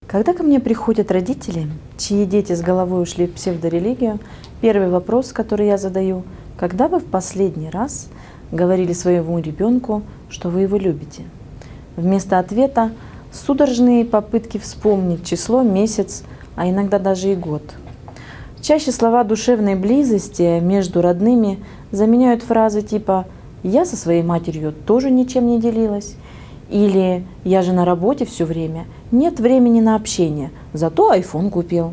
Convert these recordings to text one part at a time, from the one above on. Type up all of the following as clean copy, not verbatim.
Когда ко мне приходят родители, чьи дети с головой ушли в псевдорелигию, первый вопрос, который я задаю: когда вы в последний раз говорили своему ребенку, что вы его любите? Вместо ответа судорожные попытки вспомнить число, месяц, а иногда даже и год. Чаще слова душевной близости между родными заменяют фразы типа «я со своей матерью тоже ничем не делилась», или «я же на работе все время, нет времени на общение, зато iPhone купил».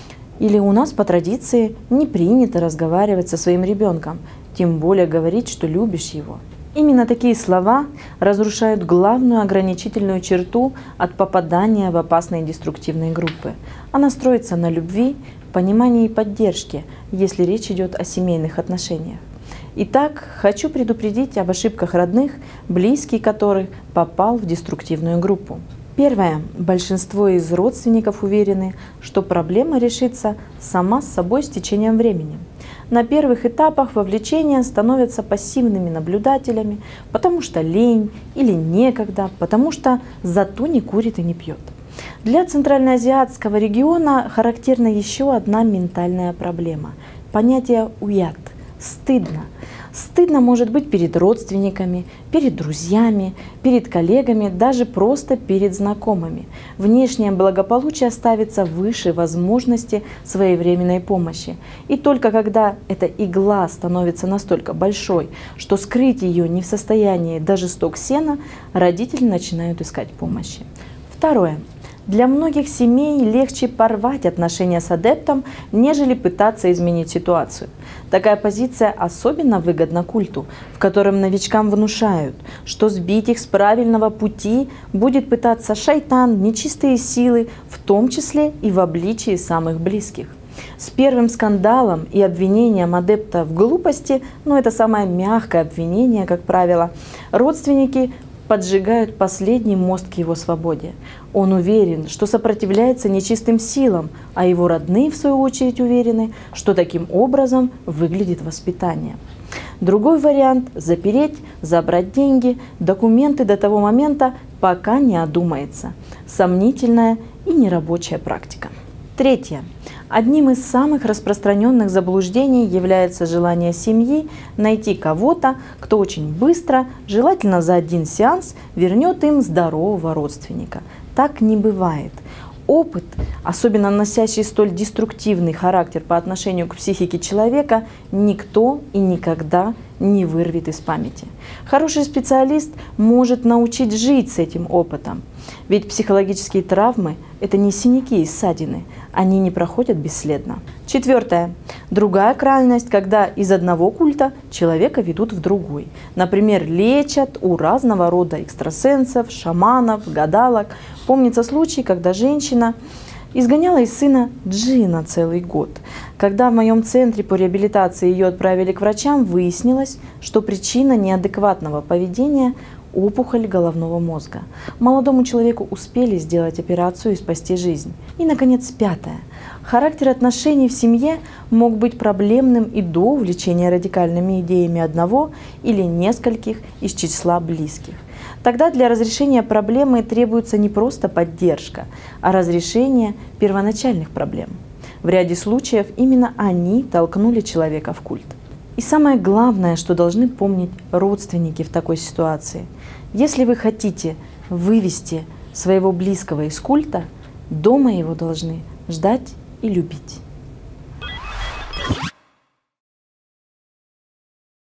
Или «у нас по традиции не принято разговаривать со своим ребенком, тем более говорить, что любишь его». Именно такие слова разрушают главную ограничительную черту от попадания в опасные деструктивные группы. Она строится на любви, понимании и поддержке, если речь идет о семейных отношениях. Итак, хочу предупредить об ошибках родных, близкий которых попал в деструктивную группу. Первое. Большинство из родственников уверены, что проблема решится сама с собой с течением времени. На первых этапах вовлечения становятся пассивными наблюдателями, потому что лень или некогда, потому что зато не курит и не пьет. Для центральноазиатского региона характерна еще одна ментальная проблема – понятие «уят» – стыдно. Стыдно может быть перед родственниками, перед друзьями, перед коллегами, даже просто перед знакомыми. Внешнее благополучие ставится выше возможности своевременной помощи. И только когда эта игла становится настолько большой, что скрыть ее не в состоянии даже сток сена, родители начинают искать помощи. Второе. Для многих семей легче порвать отношения с адептом, нежели пытаться изменить ситуацию. Такая позиция особенно выгодна культу, в котором новичкам внушают, что сбить их с правильного пути будет пытаться шайтан, нечистые силы, в том числе и в обличии самых близких. С первым скандалом и обвинением адепта в глупости, это самое мягкое обвинение, как правило, родственники поджигают последний мост к его свободе. Он уверен, что сопротивляется нечистым силам, а его родные, в свою очередь, уверены, что таким образом выглядит воспитание. Другой вариант – запереть, забрать деньги, документы до того момента, пока не одумается. Сомнительная и нерабочая практика. Третье. Одним из самых распространенных заблуждений является желание семьи найти кого-то, кто очень быстро, желательно за один сеанс, вернет им здорового родственника. Так не бывает. Опыт, особенно носящий столь деструктивный характер по отношению к психике человека, никто и никогда не вырвет из памяти. Хороший специалист может научить жить с этим опытом. Ведь психологические травмы – это не синяки и ссадины, они не проходят бесследно. Четвертое. Другая крайность, когда из одного культа человека ведут в другой. Например, лечат у разного рода экстрасенсов, шаманов, гадалок. Помнится случай, когда женщина изгоняла из сына джинна целый год. Когда в моем центре по реабилитации ее отправили к врачам, выяснилось, что причина неадекватного поведения – опухоль головного мозга. Молодому человеку успели сделать операцию и спасти жизнь. И, наконец, пятое. Характер отношений в семье мог быть проблемным и до увлечения радикальными идеями одного или нескольких из числа близких. Тогда для разрешения проблемы требуется не просто поддержка, а разрешение первоначальных проблем. В ряде случаев именно они толкнули человека в культ. И самое главное, что должны помнить родственники в такой ситуации. Если вы хотите вывести своего близкого из культа, дома его должны ждать и любить.